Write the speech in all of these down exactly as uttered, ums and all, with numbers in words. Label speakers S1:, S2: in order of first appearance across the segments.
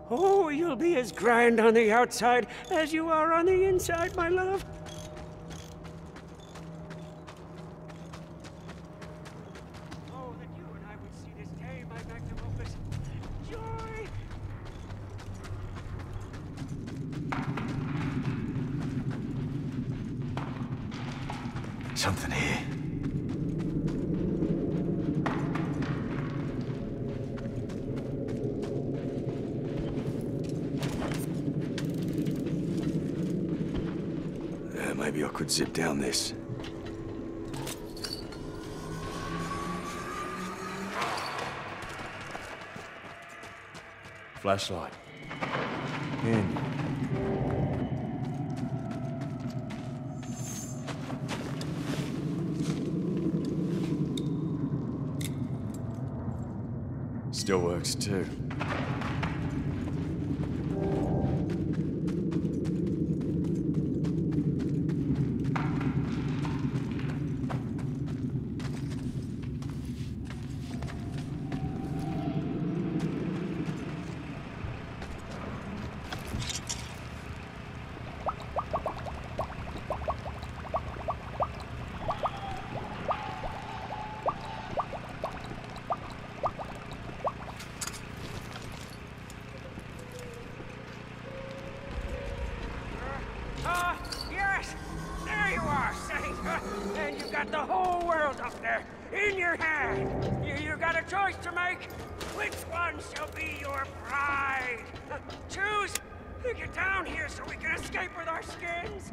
S1: Oh, you'll be as grand on the outside as you are on the inside, my love. Oh, that you and I would see this day, my magnum opus. Joy!
S2: Something here. Maybe I could zip down this. Flashlight. In. Still works too.
S1: got the whole world up there, in your hand. You, you got a choice to make. Which one shall be your pride? Choose! Get down here so we can escape with our skins.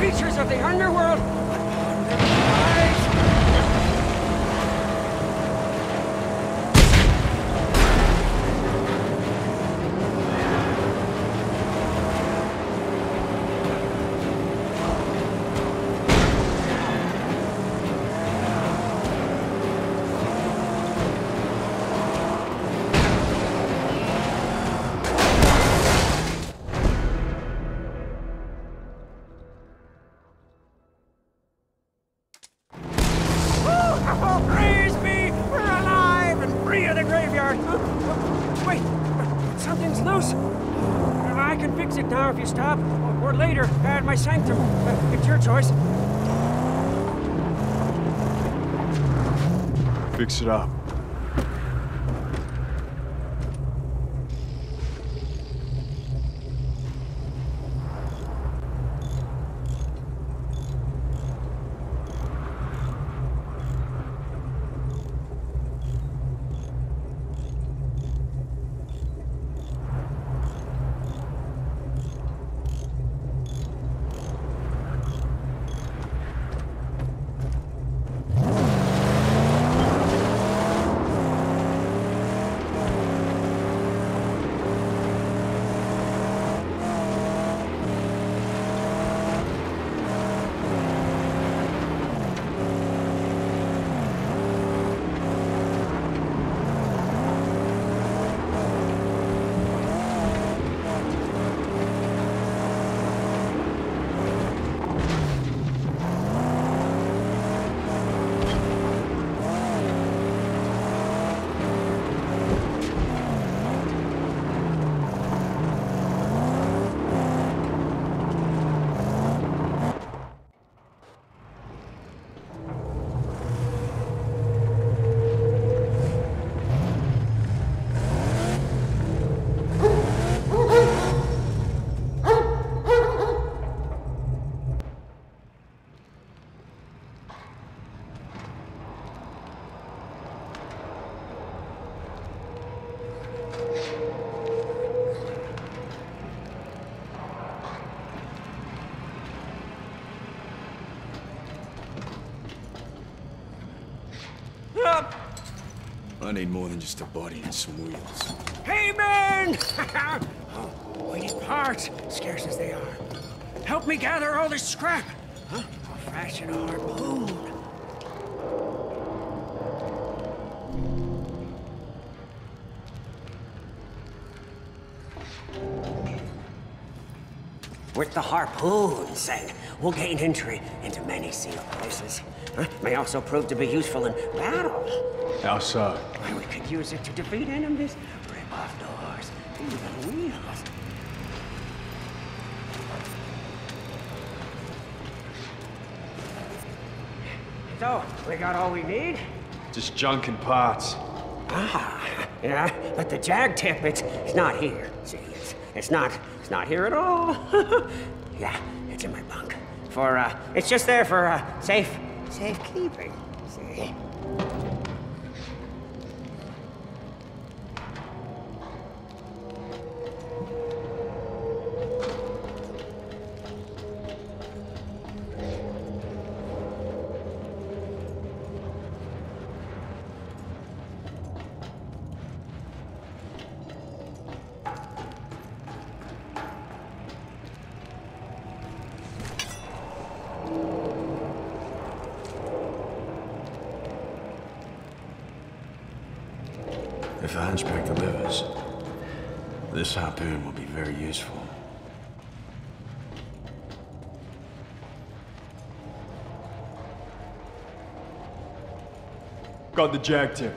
S1: creatures of the underworld upon their eyes. Now, if you stop, or later, at my sanctum. Uh, it's your choice.
S2: Fix it up. I need more than just a body and some wheels.
S1: Hey, men! Oh, we need parts, scarce as they are. Help me gather all this scrap. Huh? I'll fashion a harpoon. With the harpoon, say, we'll gain entry into many sealed places. Huh? May also prove to be useful in battle.
S2: How so?
S1: Why, we could use it to defeat enemies, rip off doors, even wheels. So, we got all we need?
S2: Just junk and parts.
S1: Ah, yeah, but the jag tip, it's, it's not here. See, it's, it's not, it's not here at all. Yeah, it's in my bunk. For, uh, it's just there for, uh, safe, safekeeping, see?
S2: If the hunchback delivers, this harpoon will be very useful. Got the jag tip.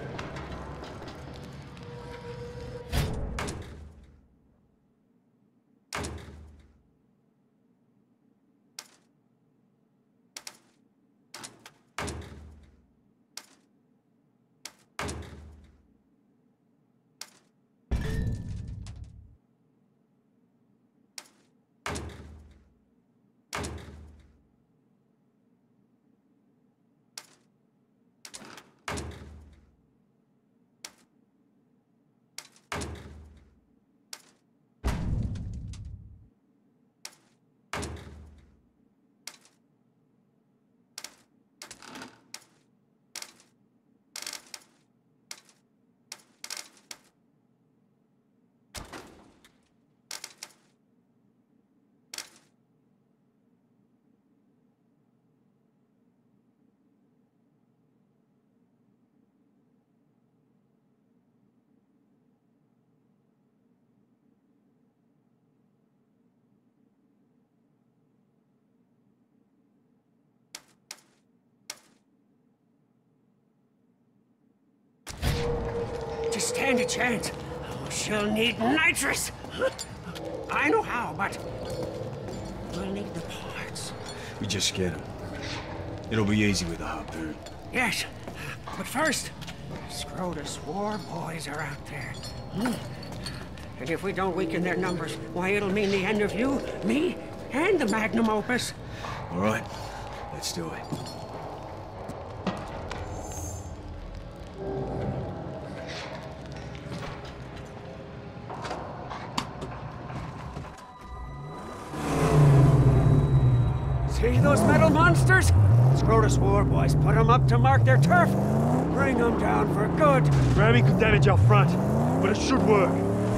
S1: to stand a chance, she'll need nitrous. I know how, but we'll need the parts.
S2: We just get them. It'll be easy with a harpoon.
S1: Yes, but first, Scrotus war boys are out there. Hmm. And if we don't weaken their numbers, why, it'll mean the end of you, me, and the magnum opus.
S2: All right, let's do it.
S1: See those metal monsters? Scrotus war boys put them up to mark their turf. Bring them down for good.
S3: Ramming could damage our front, but it should work.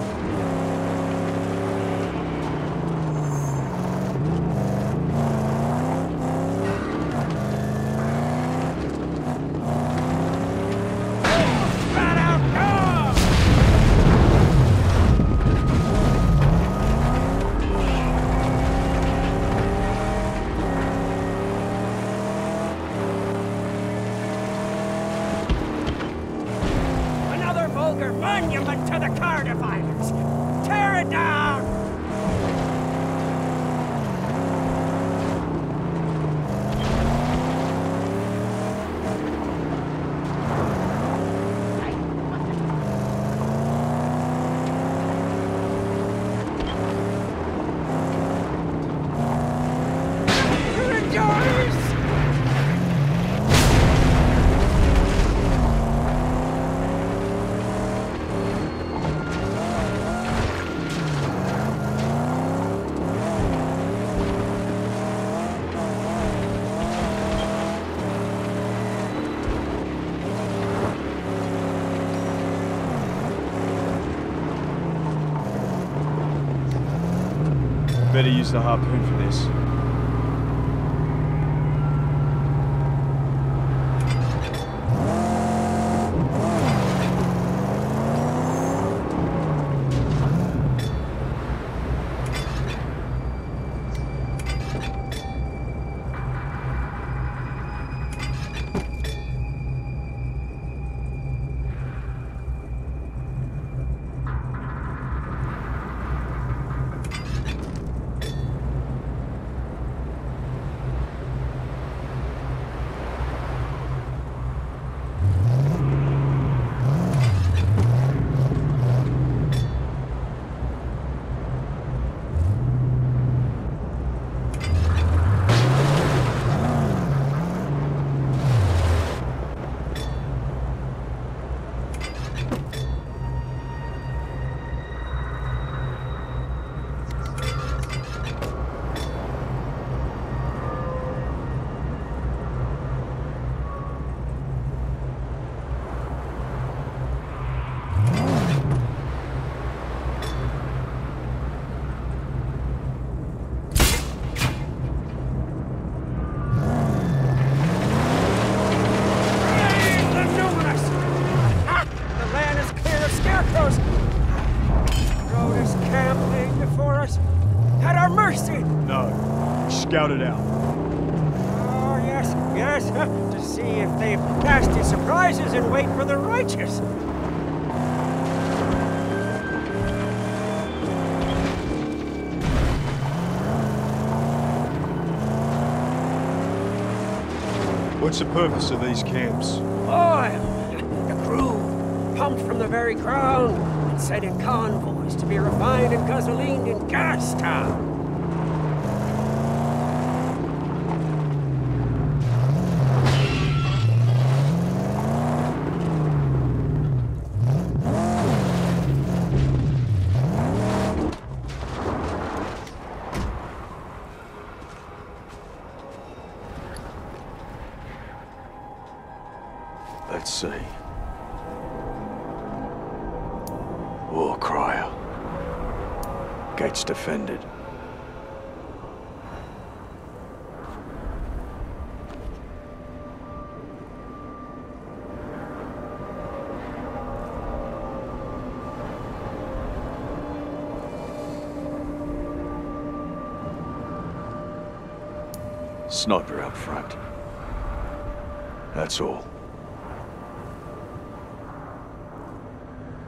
S1: Monument to the Carter violence! Tear it down! Rejoice!
S3: Better use the harpoon for this. Scout it out.
S1: Oh, yes, yes, to see if they've nasty surprises and wait for the righteous.
S3: What's the purpose of these camps?
S1: Oil. The crude, pumped from the very ground and sent in convoys to be refined and gasolined in Gas Town.
S2: Let's see. War crier. Gates defended. Sniper out front. That's all.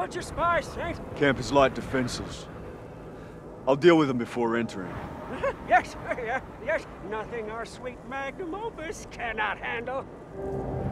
S1: about your spies, Saint?
S3: Camp is light defenses. I'll deal with them before entering.
S1: Yes, yes, yes. Nothing our sweet magnum opus cannot handle.